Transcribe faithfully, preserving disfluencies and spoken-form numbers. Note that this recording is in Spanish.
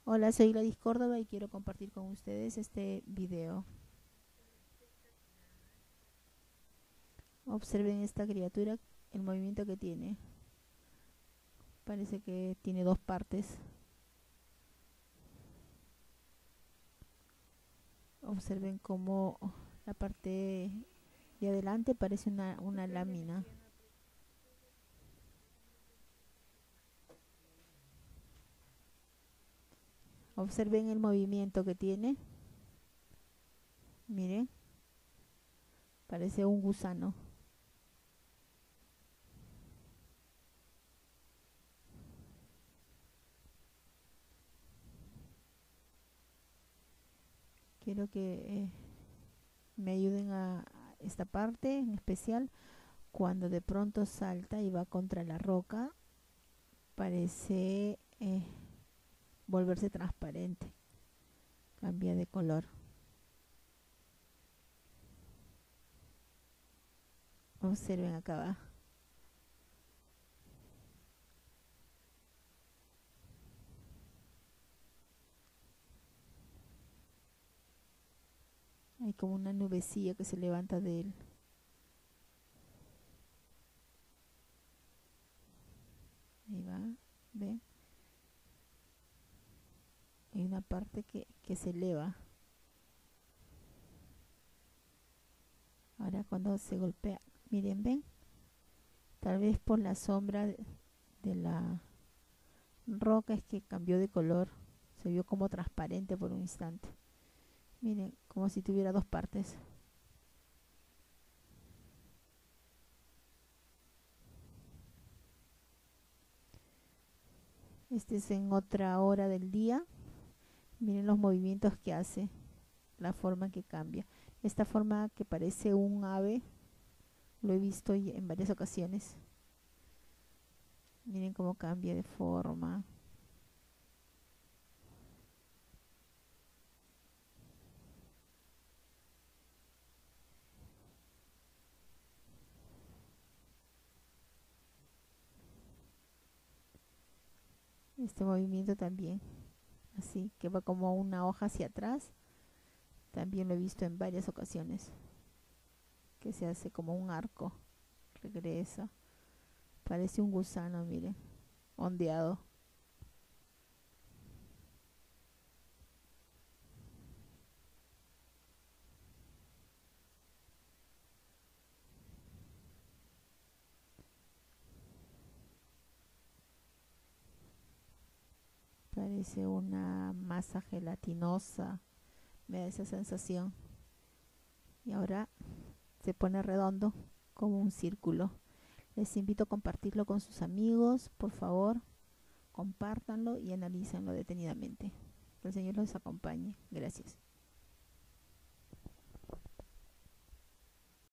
Hola, soy Gladys Córdoba y quiero compartir con ustedes este video. Observen esta criatura, el movimiento que tiene. Parece que tiene dos partes. Observen cómo la parte de adelante parece una, una lámina. Observen el movimiento que tiene. Miren, parece un gusano. Quiero que eh, me ayuden a esta parte en especial. Cuando de pronto salta y va contra la roca, parece eh, volverse transparente, cambia de color. Observen acá va. Hay como una nubecilla que se levanta de él. Ahí va, ¿ven? Hay una parte que, que se eleva. Ahora cuando se golpea, miren, ¿ven? Tal vez por la sombra de, de la roca es que cambió de color. Se vio como transparente por un instante. Miren, como si tuviera dos partes. Este es en otra hora del día. Miren los movimientos que hace, la forma que cambia. Esta forma que parece un ave, lo he visto en varias ocasiones. Miren cómo cambia de forma. Este movimiento también, así, que va como una hoja hacia atrás. También lo he visto en varias ocasiones. Que se hace como un arco. Regresa. Parece un gusano, miren. Ondeado. Parece una masa gelatinosa. Me da esa sensación. Y ahora se pone redondo como un círculo. Les invito a compartirlo con sus amigos, por favor, compártanlo y analícenlo detenidamente. Que el Señor los acompañe. Gracias.